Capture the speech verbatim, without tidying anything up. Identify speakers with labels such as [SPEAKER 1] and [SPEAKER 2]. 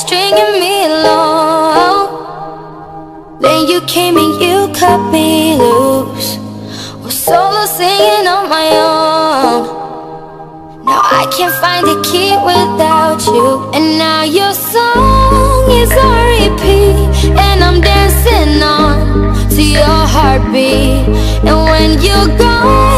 [SPEAKER 1] stringing me along. Then you came and you cut me loose. Was solo singing on my own. Now I can't find a key without you. And now your song is on repeat, and I'm dancing on to your heartbeat. And when you're gone,